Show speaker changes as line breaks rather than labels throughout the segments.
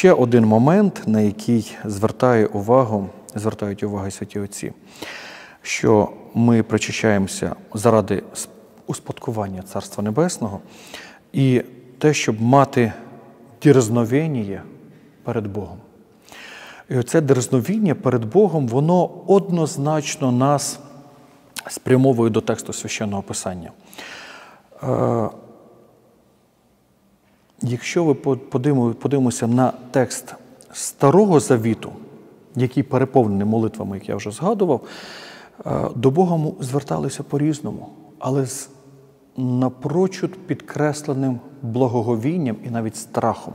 ще один момент, на який звертають увагу святі отці, що ми причащаємося заради успадкування Царства Небесного і те, щоб мати дерзновення перед Богом. І оце дерзновіння перед Богом, воно однозначно нас спрямовує до тексту Священного Писання. Якщо ви подивимося на текст Старого Завіту, який переповнений молитвами, як я вже згадував, до Бога зверталися по-різному, але з напрочуд підкресленим благоговінням і навіть страхом.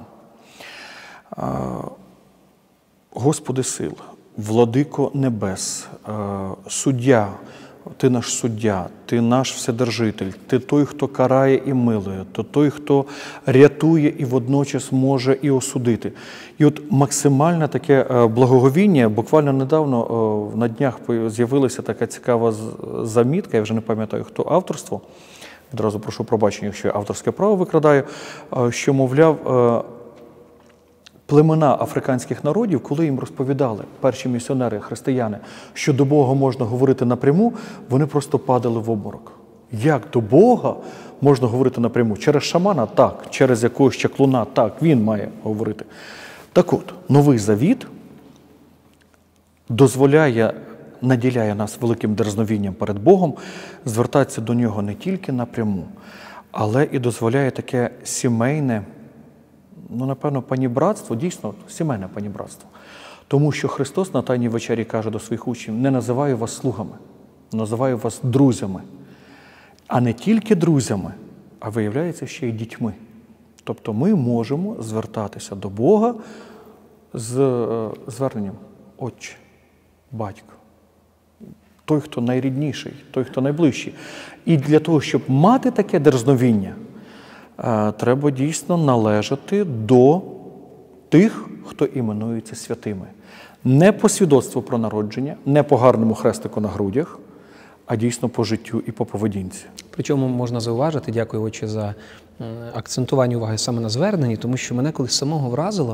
Господи сил, Владико небес, суддя, Ти наш суддя, Ти наш Вседержитель, Ти той, хто карає і милує, Ти той, хто рятує і водночас може і осудити. І от максимальне таке благоговіння, буквально недавно на днях з'явилася така цікава замітка, я вже не пам'ятаю, хто авторство, відразу прошу пробачення, якщо я авторське право викрадаю, що, мовляв, племена африканських народів, коли їм розповідали перші місіонери, християни, що до Бога можна говорити напряму, вони просто падали в обморок. Як до Бога можна говорити напряму? Через шамана? Так. Через якогось чаклуна? Так. Він має говорити. Так от, Новий Завіт наділяє нас великим дерзновінням перед Богом, звертатися до Нього не тільки напряму, але і дозволяє таке сімейне, напевно, панібратство, дійсно, сімейне панібратство. Тому що Христос на Тайній вечері каже до своїх учнів: не називаю вас слугами, називаю вас друзями. А не тільки друзями, а виявляється ще й дітьми. Тобто ми можемо звертатися до Бога з зверненням: Отче, Батько, той, хто найрідніший, той, хто найближчий. І для того, щоб мати таке дерзновіння, треба дійсно належати до тих, хто іменується святими. Не по свідоцтву про народження, не по гарному хрестику на грудях, а дійсно по життю і по поведінці.
Причому можна зауважити, дякую, Отче, за акцентування уваги саме на зверненні, тому що мене колись самого вразило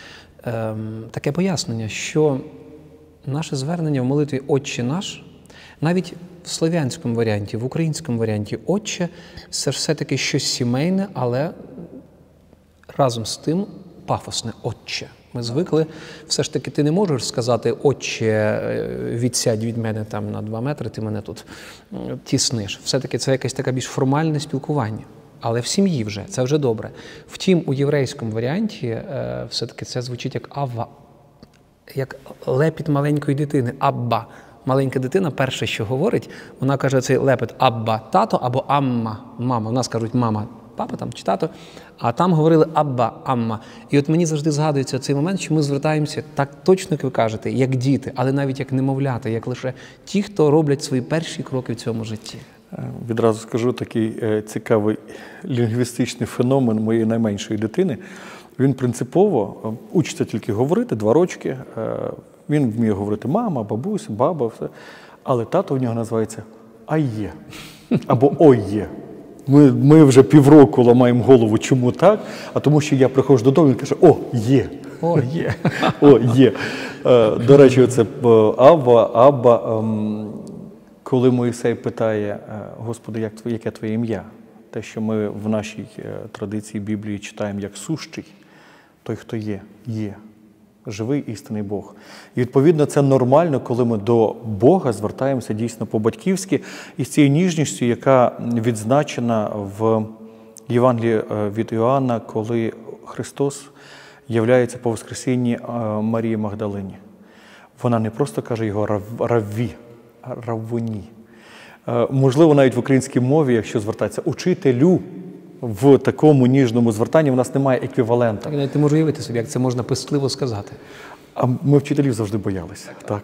таке пояснення, що наше звернення в молитві «Отче наш», навіть в слов'янському варіанті, в українському варіанті «Отче» – це все-таки щось сімейне, але разом з тим пафосне «Отче». Ми звикли, все ж таки ти не можеш сказати: «Отче, відсядь від мене там на 2 метри, ти мене тут тісниш». Все-таки це якесь таке більш формальне спілкування. Але в сім'ї вже, це вже добре. Втім, у єврейському варіанті все-таки це звучить як «авва», як лепіт маленької дитини, «абба». Маленька дитина перше, що говорить, вона каже цей лепет «абба» – тато або «амма» – мама. У нас кажуть «мама» – папа там, чи тато, а там говорили «абба» – «амма». І от мені завжди згадується цей момент, що ми звертаємося так точно, як ви кажете, як діти, але навіть як немовлята, як лише ті, хто роблять свої перші кроки в цьому житті.
Відразу скажу, такий цікавий лінгвістичний феномен моєї найменшої дитини. Він принципово учиться тільки говорити, 2 рочки. Він вміє говорити мама, бабуся, баба, все. Але тато у нього називається «айє» або «ойє». Ми вже півроку ламаємо голову, чому так, а тому що я приходжу додому і він каже: «О, є».
О, є.
О, є. До речі, це Авва, Абба. Коли Мойсей питає: «Господи, яке твоє ім'я?» Те, що ми в нашій традиції Біблії читаємо як «сущий», той, хто є, є. Живий істинний Бог. І, відповідно, це нормально, коли ми до Бога звертаємося дійсно по-батьківськи, і з цією ніжністю, яка відзначена в Євангелії від Іоанна, коли Христос являється по воскресінні Марії Магдалині. Вона не просто каже його «равві», а «раввуні». Можливо, навіть в українській мові, якщо звертатися «учителю», в такому ніжному звертанні в нас немає еквівалента.
Так, навіть не можу уявити собі, як це можна пестливо сказати.
А ми вчителів завжди боялися. Так.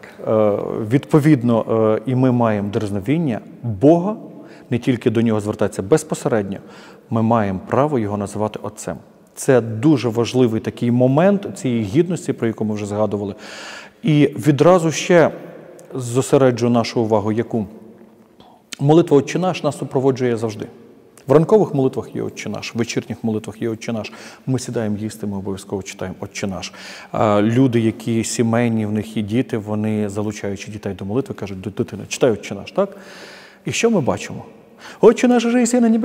Відповідно, і ми маємо дерзновіння Бога, не тільки до Нього звертатися безпосередньо, ми маємо право Його називати Отцем. Це дуже важливий такий момент цієї гідності, про яку ми вже згадували. І відразу ще зосереджу нашу увагу, яку молитва «Отче наш» нас супроводжує завжди. В ранкових молитвах є «Отче наш», в вечірніх молитвах є «Отче наш». Ми сідаємо їсти, ми обов'язково читаємо «Отче наш». Люди, які сімейні, в них є діти, вони, залучаючи дітей до молитви, кажуть: дитина, читай «Отче наш», так? І що ми бачимо? «Отче наш, же єси на небі»,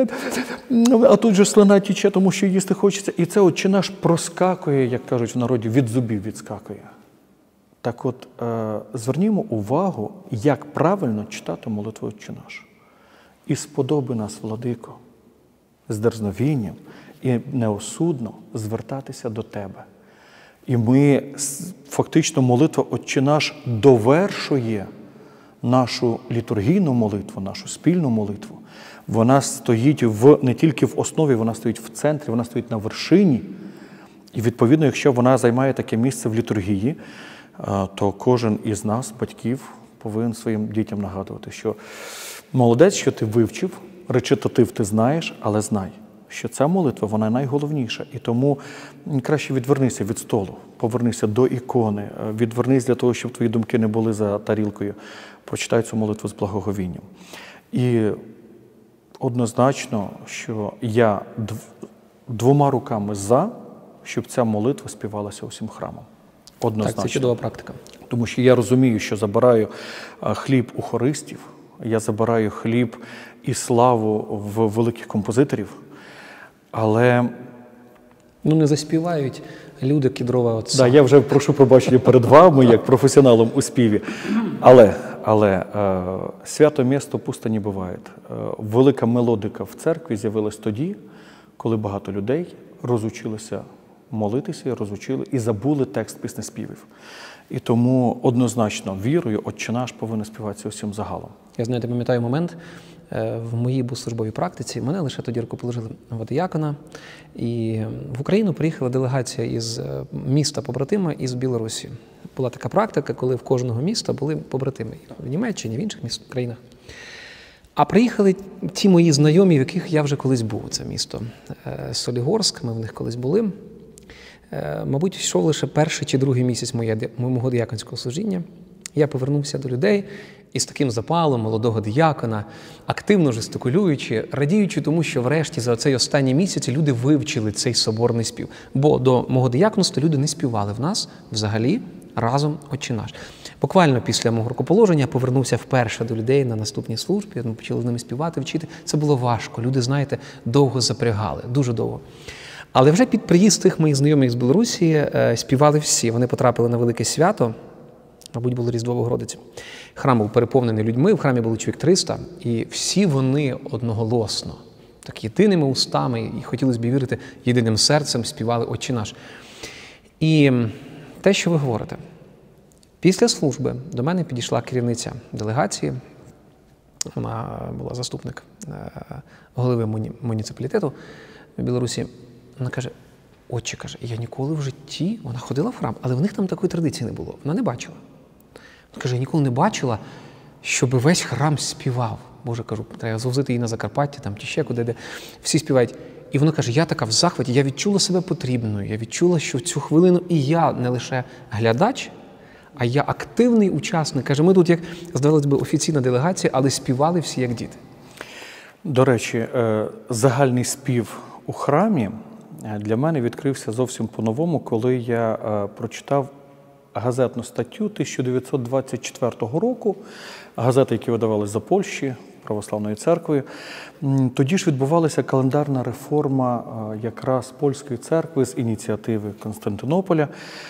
а тут же слина тіче, тому що їсти хочеться. І це «Отче наш» проскакує, як кажуть в народі, від зубів відскакує. Так от, звернімо увагу, як правильно читати молитву «Отче наш». «І сподоби нас, Владико, з дерзновінням і неосудно звертатися до Тебе». І ми, фактично, молитва «Отче наш» довершує нашу літургійну молитву, нашу спільну молитву. Вона стоїть не тільки в основі, вона стоїть в центрі, вона стоїть на вершині. І, відповідно, якщо вона займає таке місце в літургії, то кожен із нас, батьків, повинен своїм дітям нагадувати, що молодець, що ти вивчив, речитатив ти знаєш, але знай, що ця молитва, вона найголовніша. І тому краще відвернися від столу, повернися до ікони, відвернись для того, щоб твої думки не були за тарілкою. Прочитай цю молитву з благоговінням. І однозначно, що я двома руками за, щоб ця молитва співалася усім храмом. Однозначно.
Так, це чудова практика.
Тому що я розумію, що забираю хліб у хористів, я забираю хліб і славу в великих композиторів, але...
Не заспівають люди «Кедрова отца».
Да, я вже прошу пробачення перед вами, як професіоналом у співі. Але свято місто пусто не буває. Велика мелодика в церкві з'явилась тоді, коли багато людей розучилися молитися, розучили і забули текст піснеспівів. І тому однозначно вірою «Отче наш» повинен співатися усім загалом.
Я, знаєте, пам'ятаю момент, в моїй бусслужбовій практиці мене лише тоді рукоположили водоякона, і в Україну приїхала делегація із міста побратима із Білорусі. Була така практика, коли в кожного міста були побратими в Німеччині, в інших країнах. А приїхали ті мої знайомі, в яких я вже колись був, це місто Солігорськ, ми в них колись були. Мабуть, йшов лише перший чи другий місяць мого дияконського служіння. Я повернувся до людей і з таким запалом молодого диякона, активно жестикулюючи, радіючи тому, що врешті за цей останній місяць люди вивчили цей соборний спів. Бо до мого дияконства люди не співали в нас взагалі разом «Отче наш». Буквально після мого рукоположення повернувся вперше до людей на наступній службі, ми почали з ними співати, вчити. Це було важко. Люди, знаєте, довго запрягали, дуже довго. Але вже під приїзд тих моїх знайомих з Білорусі співали всі. Вони потрапили на велике свято, мабуть, було Різдво Богородиці. Храм був переповнений людьми, в храмі було чоловік 300, і всі вони одноголосно, так єдиними устами, і хотілося б вірити, єдиним серцем співали «Отче наш». І те, що ви говорите, після служби до мене підійшла керівниця делегації, вона була заступник голови муніципалітету в Білорусі. Вона каже: «Отче, каже, я ніколи в житті», вона ходила в храм, але в них там такої традиції не було, вона не бачила. Вона каже: «Я ніколи не бачила, щоб весь храм співав». Боже, кажу, треба звозити її на Закарпаття, там чи ще куди, де всі співають. І вона каже: «Я така в захваті, я відчула себе потрібною, я відчула, що в цю хвилину і я не лише глядач, а я активний учасник». Каже, ми тут, як, здавалося б, офіційна делегація, але співали всі як діти.
До речі, загальний спів у храмі для мене відкрився зовсім по-новому, коли я прочитав газетну статтю 1924 року, газети, які видавалися за Польщі, Православною церквою. Тоді ж відбувалася календарна реформа якраз польської церкви з ініціативи Константинополя.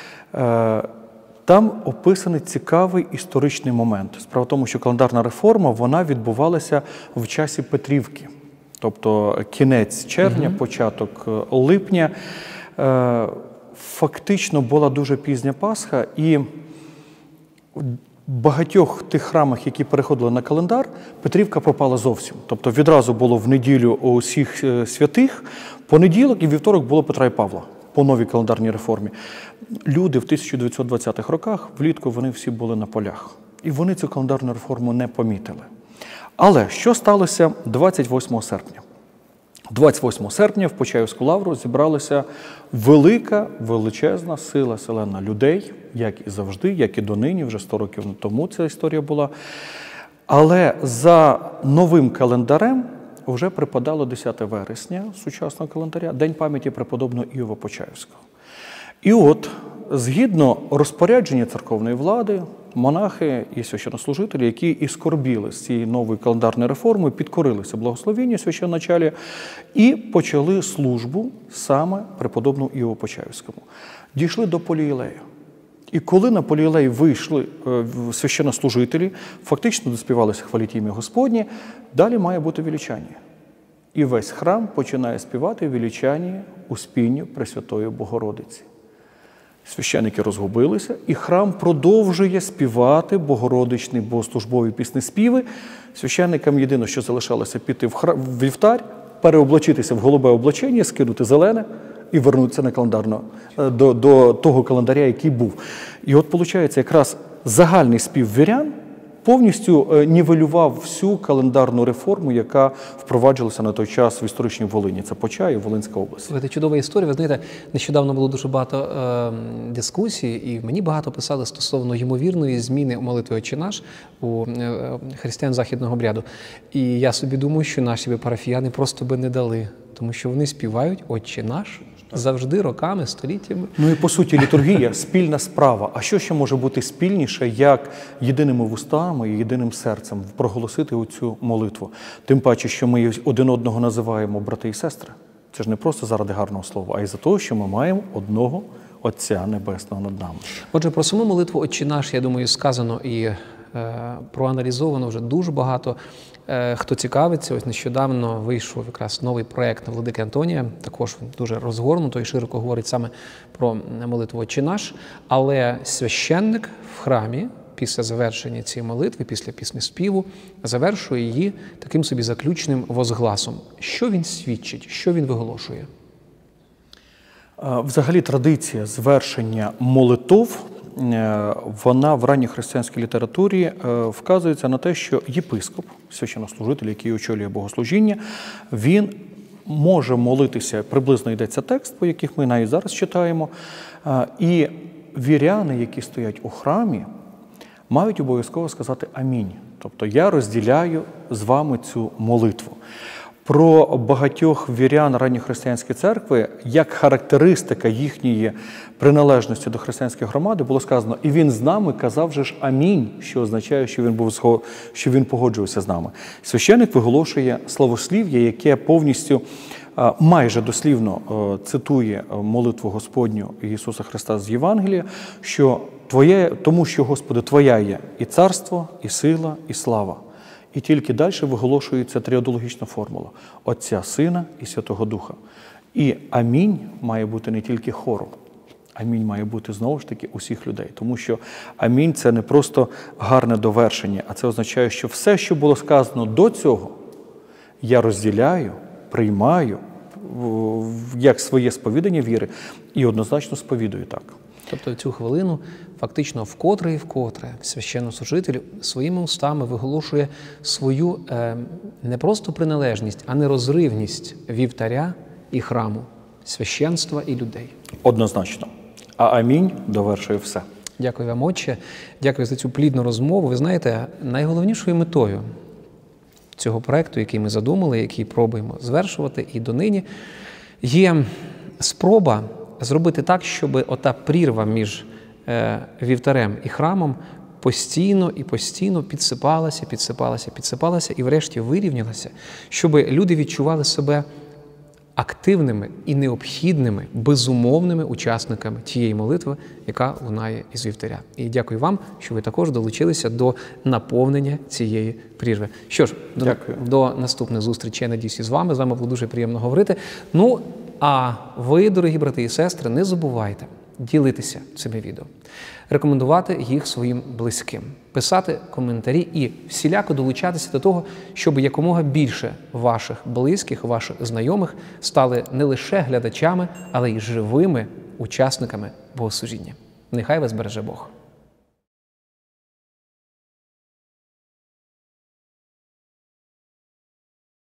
Там описаний цікавий історичний момент. Справа в тому, що календарна реформа, вона відбувалася в часі Петрівки. Тобто кінець червня, початок липня. Фактично була дуже пізня Пасха, і в багатьох тих храмах, які переходили на календар, Петрівка пропала зовсім. Тобто відразу було в неділю усіх святих, понеділок і вівторок було Петра і Павла по новій календарній реформі. Люди в 1920-х роках, влітку, вони всі були на полях. І вони цю календарну реформу не помітили. Але що сталося 28 серпня? 28 серпня в Почаївську лавру зібралася величезна сила селена людей, як і завжди, як і донині, вже 100 років тому ця історія була. Але за новим календарем вже припадало 10 вересня сучасного календаря, День пам'яті преподобного Іова Почаївського. І от, згідно розпорядження церковної влади, монахи і священнослужителі, які і скорбіли з цією новою календарною реформою, підкорилися благословенню священначалія і почали службу саме преподобному Іову Почаївському. Дійшли до Поліілея. І коли на Поліілей вийшли священнослужителі, фактично доспівалися хваліть ім'я Господнє, далі має бути вілічання. І весь храм починає співати вілічання Успінню Пресвятої Богородиці. Священники розгубилися, і храм продовжує співати богородичні богослужбові піснеспіви. Священникам єдине, що залишалося піти в вівтар, переоблачитися в голубе облачення, скинути зелене і вернутися до того календаря, який був. І от, виходить, якраз загальний спів вірян повністю нівелював всю календарну реформу, яка впроваджувалася на той час в історичній Волині. Це Почаїв, Волинська область.
Це чудова історія. Ви знаєте, нещодавно було дуже багато дискусій, і мені багато писали стосовно ймовірної зміни у молитві «Отче наш» у християн західного обряду. І я собі думаю, що наші парафіяни просто би не дали, тому що вони співають «Отче наш» завжди, роками, століттями.
Ну і по суті літургія – спільна справа. А що ще може бути спільніше, як єдиними вустами і єдиним серцем проголосити оцю молитву? Тим паче, що ми один одного називаємо брати і сестри. Це ж не просто заради гарного слова, а й за те, що ми маємо одного Отця Небесного над нами.
Отже, про саму молитву «Отче наш», я думаю, сказано і проаналізовано вже дуже багато. Хто цікавиться, ось нещодавно вийшов якраз новий проєкт Владики Антонія, також дуже розгорнуто і широко говорить саме про молитву «Отче наш», але священник в храмі після завершення цієї молитви, після піснеспіву, завершує її таким собі заключним возгласом. Що він свідчить, що він виголошує?
Взагалі традиція звершення молитов, вона в ранній християнській літературі вказується на те, що єпископ, священнослужитель, який очолює богослужіння, він може молитися, приблизно йдеться текст, по яких ми навіть зараз читаємо, і віряни, які стоять у храмі, мають обов'язково сказати «Амінь». Тобто я розділяю з вами цю молитву. Про багатьох вірян ранньохристиянської церкви, як характеристика їхньої приналежності до християнської громади, було сказано, і він з нами казав же ж амінь, що означає, що він погоджувався з нами. Священник виголошує славослів'я, яке повністю майже дослівно цитує молитву Господню Ісуса Христа з Євангелія, що тому що, Господи, Твоя є і царство, і сила, і слава. І тільки далі виголошується тріодологічна формула – Отця, Сина і Святого Духа. І амінь має бути не тільки хором, амінь має бути знову ж таки усіх людей. Тому що амінь – це не просто гарне довершення, а це означає, що все, що було сказано до цього, я розділяю, приймаю як своє сповідання віри і однозначно сповідую так.
Тобто в цю хвилину фактично вкотре і вкотре священнослужитель своїми устами виголошує свою не просто приналежність, а нерозривність вівтаря і храму, священства і людей.
Однозначно. А амінь довершує все.
Дякую вам, Отче. Дякую за цю плідну розмову. Ви знаєте, найголовнішою метою цього проєкту, який ми задумали, який пробуємо звершувати і донині, є спроба зробити так, щоб ота прірва між вівтарем і храмом постійно і постійно підсипалася і врешті вирівнялася, щоб люди відчували себе активними і необхідними, безумовними учасниками тієї молитви, яка лунає із вівтаря. І дякую вам, що ви також долучилися до наповнення цієї прірви. Що ж, до наступних зустрічей, надіюсь, з вами. З вами було дуже приємно говорити. Ну, а ви, дорогі брати і сестри, не забувайте ділитися цими відео, рекомендувати їх своїм близьким, писати коментарі і всіляко долучатися до того, щоб якомога більше ваших близьких, ваших знайомих стали не лише глядачами, але й живими учасниками богослужіння. Нехай вас береже Бог.